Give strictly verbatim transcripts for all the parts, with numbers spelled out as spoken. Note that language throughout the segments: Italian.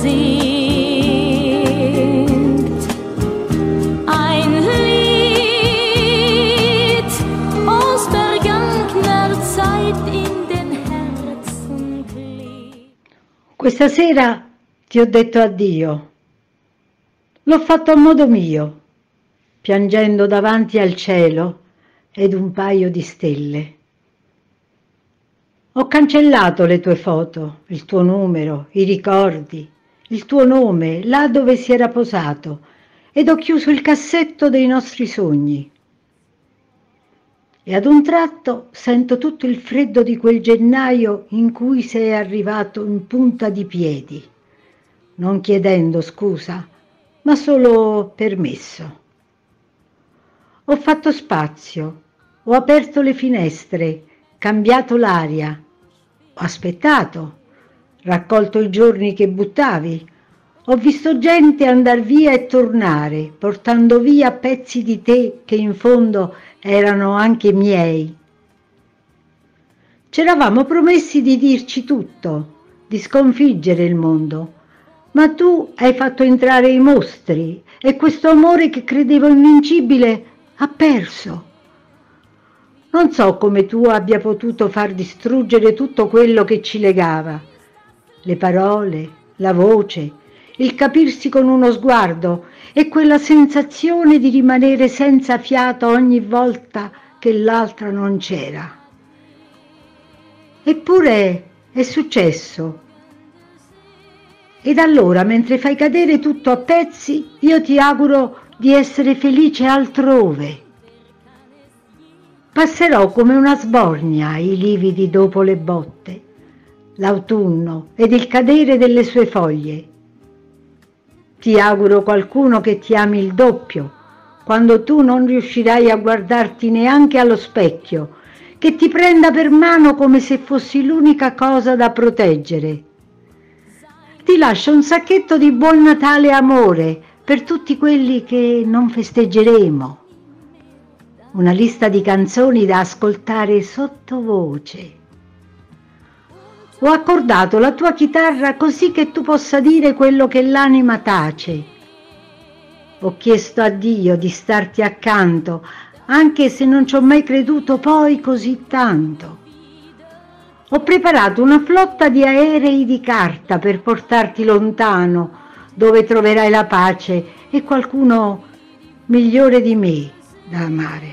singt ein Lied aus vergangener Zeit in den Herzen klebt. Questa sera ti ho detto addio. L'ho fatto a modo mio, piangendo davanti al cielo ed un paio di stelle. Ho cancellato le tue foto, il tuo numero, i ricordi, il tuo nome, là dove si era posato, ed ho chiuso il cassetto dei nostri sogni. E ad un tratto sento tutto il freddo di quel gennaio in cui sei arrivato in punta di piedi, non chiedendo scusa, ma solo permesso. Ho fatto spazio, ho aperto le finestre, cambiato l'aria, ho aspettato, raccolto i giorni che buttavi, ho visto gente andar via e tornare, portando via pezzi di te che in fondo erano anche miei. C'eravamo promessi di dirci tutto, di sconfiggere il mondo, ma tu hai fatto entrare i mostri e questo amore che credevo invincibile ha perso. Non so come tu abbia potuto far distruggere tutto quello che ci legava, le parole, la voce, il capirsi con uno sguardo e quella sensazione di rimanere senza fiato ogni volta che l'altra non c'era. Eppure è successo. Ed allora, mentre fai cadere tutto a pezzi, io ti auguro di essere felice altrove. Passerò come una sbornia i lividi dopo le botte, l'autunno ed il cadere delle sue foglie. Ti auguro qualcuno che ti ami il doppio, quando tu non riuscirai a guardarti neanche allo specchio, che ti prenda per mano come se fossi l'unica cosa da proteggere. Ti lascio un sacchetto di Buon Natale amore per tutti quelli che non festeggeremo. Una lista di canzoni da ascoltare sottovoce. Ho accordato la tua chitarra così che tu possa dire quello che l'anima tace. Ho chiesto a Dio di starti accanto, anche se non ci ho mai creduto poi così tanto. Ho preparato una flotta di aerei di carta per portarti lontano, dove troverai la pace e qualcuno migliore di me da amare.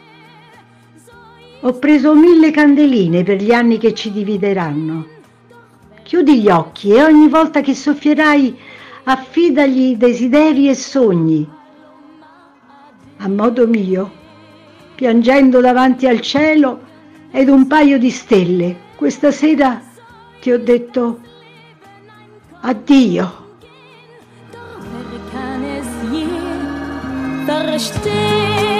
Ho preso mille candeline per gli anni che ci divideranno. Chiudi gli occhi e ogni volta che soffierai affidagli desideri e sogni. A modo mio, piangendo davanti al cielo ed un paio di stelle, questa sera ti ho detto addio. Doch wer kann es je verstehen?